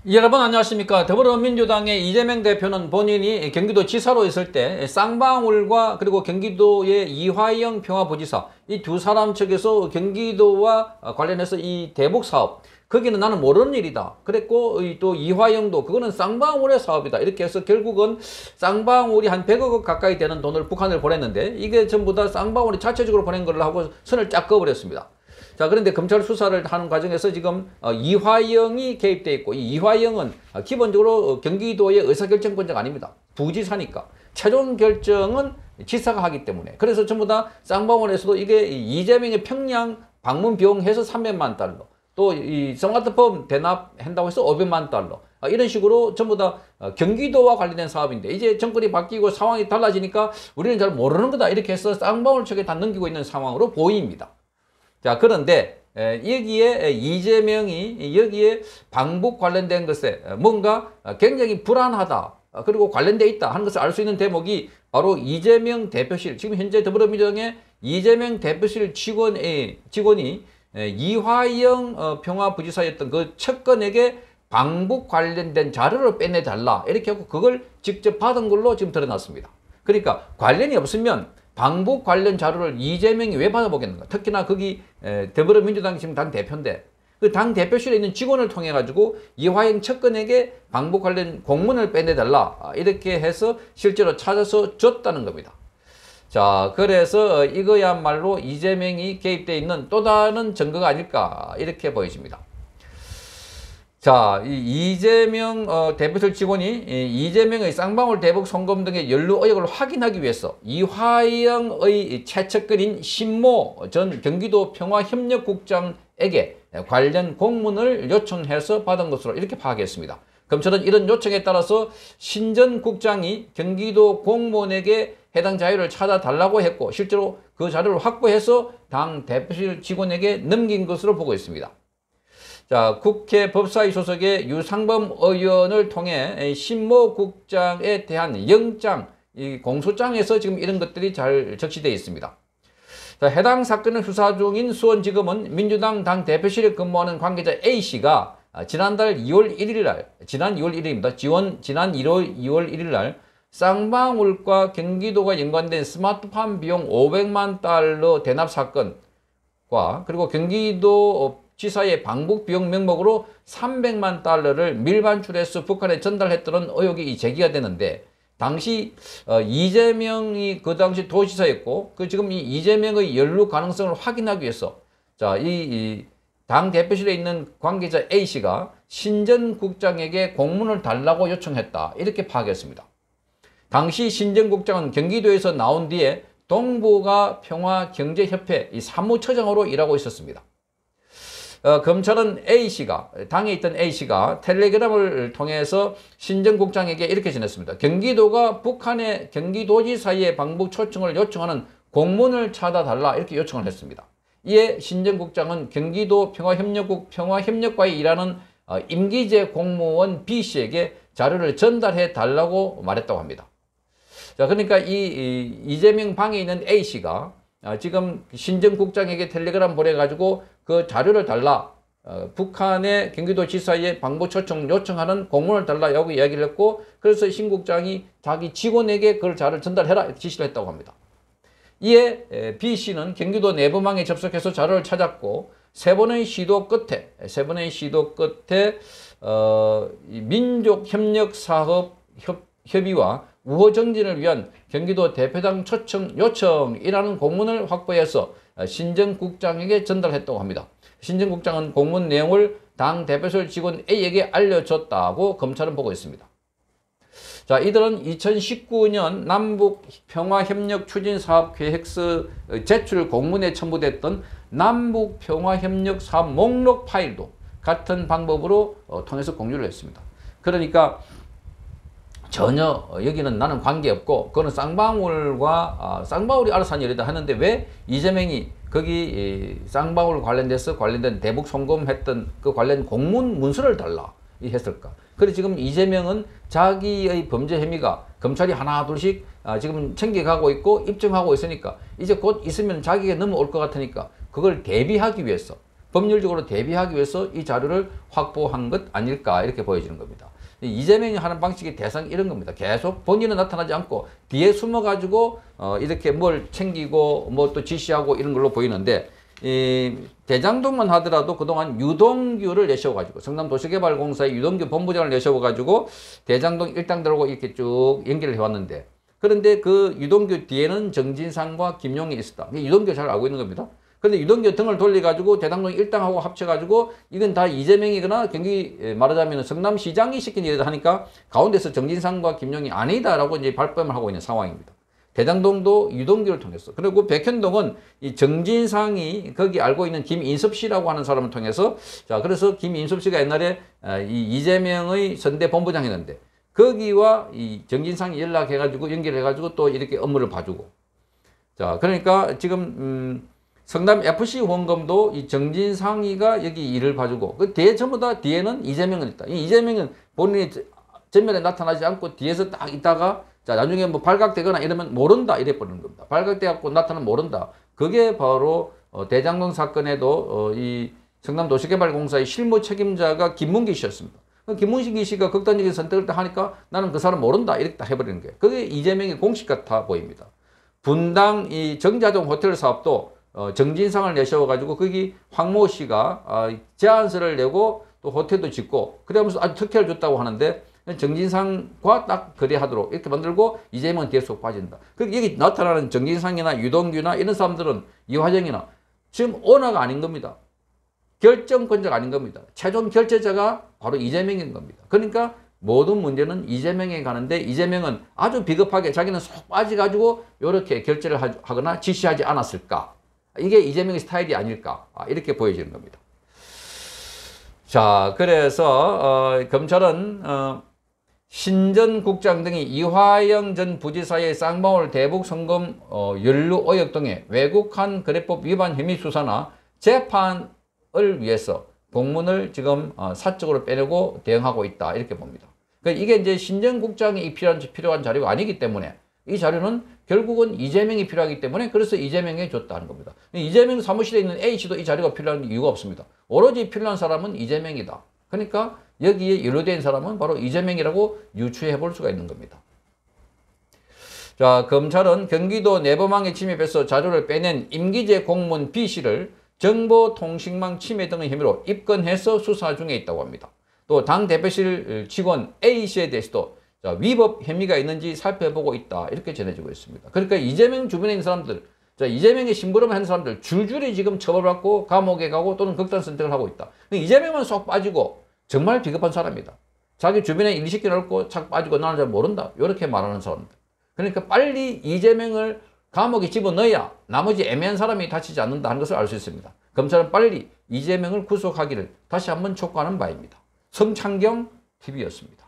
여러분 안녕하십니까. 더불어민주당의 이재명 대표는 본인이 경기도 지사로 있을 때 쌍방울과 그리고 경기도의 이화영 평화부지사 이 두 사람 측에서 경기도와 관련해서 이 대북 사업 거기는 나는 모르는 일이다 그랬고, 또 이화영도 그거는 쌍방울의 사업이다 이렇게 해서 결국은 쌍방울이 한 100억 가까이 되는 돈을 북한을 보냈는데 이게 전부 다 쌍방울이 자체적으로 보낸 걸로 하고 선을 쫙 그어버렸습니다. 자, 그런데 검찰 수사를 하는 과정에서 지금 이화영이 개입돼 있고, 이 이화영은 기본적으로 경기도의 의사결정권자가 아닙니다. 부지사니까 최종 결정은 지사가 하기 때문에. 그래서 전부 다 쌍방울에서도 이게 이재명의 평양 방문 비용해서 300만 달러, 또 이 스마트폰 대납한다고 해서 500만 달러, 이런 식으로 전부 다 경기도와 관련된 사업인데, 이제 정권이 바뀌고 상황이 달라지니까 우리는 잘 모르는 거다 이렇게 해서 쌍방울 측에 다 넘기고 있는 상황으로 보입니다. 자, 그런데 여기에 이재명이 여기에 방북 관련된 것에 뭔가 굉장히 불안하다, 그리고 관련돼 있다 하는 것을 알 수 있는 대목이 바로 이재명 대표실, 지금 현재 더불어민주당의 이재명 대표실 직원이 이화영 평화부지사였던 그 측근에게 방북 관련된 자료를 빼내달라 이렇게 하고 그걸 직접 받은 걸로 지금 드러났습니다. 그러니까 관련이 없으면 방북 관련 자료를 이재명이 왜 받아보겠는가. 특히나 거기 더불어민주당 지금 당대표인데 그 당대표실에 있는 직원을 통해 가지고 이화영 측근에게 방북 관련 공문을 빼내달라 이렇게 해서 실제로 찾아서 줬다는 겁니다. 자, 그래서 이거야말로 이재명이 개입되어 있는 또 다른 증거가 아닐까 이렇게 보여집니다. 자, 이재명 대표실 직원이 이재명의 쌍방울 대북 송금 등의 연루 의혹을 확인하기 위해서 이화영의 최측근인 신모 전 경기도 평화협력국장에게 관련 공문을 요청해서 받은 것으로 이렇게 파악했습니다. 검찰은 이런 요청에 따라서 신 전 국장이 경기도 공무원에게 해당 자료를 찾아달라고 했고, 실제로 그 자료를 확보해서 당 대표실 직원에게 넘긴 것으로 보고 있습니다. 자, 국회 법사위 소속의 유상범 의원을 통해 신모 국장에 대한 영장, 이 공소장에서 지금 이런 것들이 잘 적시되어 있습니다. 자, 해당 사건을 수사 중인 수원지검은 민주당 당 대표실에 근무하는 관계자 A씨가 지난달 2월 1일 날, 지난 2월 1일입니다. 지난 2월 1일 날 쌍방울과 경기도가 연관된 스마트폰 비용 500만 달러 대납 사건과 그리고 경기도 지사의 방북 비용 명목으로 300만 달러를 밀반출해서 북한에 전달했다는 의혹이 제기가 되는데, 당시 이재명이 그 당시 도지사였고, 지금 이 이재명의 연루 가능성을 확인하기 위해서 자, 이 당 대표실에 있는 관계자 A씨가 신 전 국장에게 공문을 달라고 요청했다 이렇게 파악했습니다. 당시 신 전 국장은 경기도에서 나온 뒤에 동북아 평화경제협회 이 사무처장으로 일하고 있었습니다. 검찰은 A씨가, 당에 있던 A씨가 텔레그램을 통해서 신 전 국장에게 이렇게 전했습니다. 경기도가 북한의 경기도지사의 방북 초청을 요청하는 공문을 찾아달라 이렇게 요청을 했습니다. 이에 신 전 국장은 경기도 평화협력국 평화협력과에 일하는 임기제 공무원 B씨에게 자료를 전달해 달라고 말했다고 합니다. 자, 그러니까 이재명 방에 있는 A씨가 지금 신 전 국장에게 텔레그램 보내가지고 그 자료를 달라, 북한의 경기도지사의 방북 초청 요청하는 공문을 달라고 이야기를 했고, 그래서 신 국장이 자기 직원에게 그걸 자료를 전달해라 이렇게 지시를 했다고 합니다. 이에 B씨는 경기도 내부망에 접속해서 자료를 찾았고, 세 번의 시도 끝에 민족협력사업협의와 우호정진을 위한 경기도 대표당 초청 요청이라는 공문을 확보해서 신 전 국장에게 전달했다고 합니다. 신 전 국장은 공문 내용을 당 대표실 직원 A에게 알려줬다고 검찰은 보고 있습니다. 자, 이들은 2019년 남북평화협력추진사업계획서 제출 공문에 첨부됐던 남북평화협력사업 목록 파일도 같은 방법으로 통해서 공유를 했습니다. 그러니까 전혀 여기는 나는 관계없고 그거는 쌍방울이 알아서 한 일이다 하는데, 왜 이재명이 거기 쌍방울 관련된 대북 송금했던 그 관련 공문 문서를 달라 했을까? 그래서 지금 이재명은 자기의 범죄 혐의가 검찰이 하나 둘씩 지금 챙겨가고 있고 입증하고 있으니까 이제 곧 있으면 자기가 넘어올 것 같으니까 그걸 대비하기 위해서 법률적으로 대비하기 위해서 이 자료를 확보한 것 아닐까 이렇게 보여지는 겁니다. 이재명이 하는 방식의 대상이 이런 겁니다. 계속 본인은 나타나지 않고 뒤에 숨어가지고 이렇게 뭘 챙기고 뭐 또 지시하고 이런 걸로 보이는데 이 대장동만 하더라도 그동안 유동규를 내세워가지고 성남도시개발공사의 유동규 본부장을 내세워가지고 대장동 일당들하고 이렇게 쭉 연결을 해왔는데 그런데 그 유동규 뒤에는 정진상과 김용이 있었다. 유동규 잘 알고 있는 겁니다. 그런데 유동규 등을 돌려가지고 대장동 일당하고 합쳐가지고 이건 다 이재명이거나 경기 말하자면 성남시장이 시킨 일이다 하니까 가운데서 정진상과 김용이 아니다라고 이제 발뺌을 하고 있는 상황입니다. 대장동도 유동규를 통해서 그리고 백현동은 이 정진상이 거기 알고 있는 김인섭 씨라고 하는 사람을 통해서 자 그래서 김인섭 씨가 옛날에 이 이재명의 선대 본부장이었는데 거기와 이 정진상이 연락해가지고 연결해가지고 또 이렇게 업무를 봐주고 자 그러니까 지금 성남 FC 원검도 이 정진상이가 여기 일을 봐주고 그 뒤에 전부 다 뒤에는 이재명은 있다. 이 이재명은 본인이 전면에 나타나지 않고 뒤에서 딱 있다가 자 나중에 뭐 발각되거나 이러면 모른다 이래 버리는 겁니다. 발각돼갖고 나타나면 모른다. 그게 바로 대장동 사건에도 이 성남도시개발공사의 실무 책임자가 김문기 씨였습니다. 김문기 씨가 극단적인 선택을 딱 하니까 나는 그 사람 모른다 이렇게 딱 해버리는 거예요. 그게 이재명의 공식 같아 보입니다. 분당 이 정자동 호텔 사업도 정진상을 내세워가지고 거기 황모 씨가 제안서를 내고 또 호텔도 짓고 그러면서 아주 특혜를 줬다고 하는데 정진상과 딱 거래하도록 이렇게 만들고 이재명은 뒤에 쏙 빠진다. 여기 나타나는 정진상이나 유동규나 이런 사람들은 이화정이나 지금 오너가 아닌 겁니다. 결정권자가 아닌 겁니다. 최종 결제자가 바로 이재명인 겁니다. 그러니까 모든 문제는 이재명에 가는데 이재명은 아주 비겁하게 자기는 쏙 빠져가지고 이렇게 결제를 하거나 지시하지 않았을까. 이게 이재명의 스타일이 아닐까 이렇게 보여지는 겁니다. 자 그래서 검찰은 신 전 국장 등이 이화영 전 부지사의 쌍방울 대북 성금 연루 의혹 등의 외국환 거래법 위반 혐의 수사나 재판을 위해서 공문을 지금 사적으로 빼내고 대응하고 있다 이렇게 봅니다. 그러니까 이게 이제 신 전 국장이 필요한 자료가 아니기 때문에 이 자료는 결국은 이재명이 필요하기 때문에 그래서 이재명에 줬다는 겁니다. 이재명 사무실에 있는 A씨도 이 자료가 필요한 이유가 없습니다. 오로지 필요한 사람은 이재명이다. 그러니까 여기에 연루된 사람은 바로 이재명이라고 유추해 볼 수가 있는 겁니다. 자, 검찰은 경기도 내부망에 침입해서 자료를 빼낸 임기재 공무원 B씨를 정보통신망 침해 등의 혐의로 입건해서 수사 중에 있다고 합니다. 또 당 대표실 직원 A씨에 대해서도 위법 혐의가 있는지 살펴보고 있다 이렇게 전해지고 있습니다. 그러니까 이재명 주변에 있는 사람들 이재명의 심부름을 하는 사람들 줄줄이 지금 처벌받고 감옥에 가고 또는 극단 선택을 하고 있다. 이재명만 쏙 빠지고 정말 비겁한 사람이다. 자기 주변에 일 시켜놓고 착 빠지고 나는 잘 모른다. 이렇게 말하는 사람들. 그러니까 빨리 이재명을 감옥에 집어넣어야 나머지 애매한 사람이 다치지 않는다 하는 것을 알 수 있습니다. 검찰은 빨리 이재명을 구속하기를 다시 한번 촉구하는 바입니다. 성창경 TV였습니다.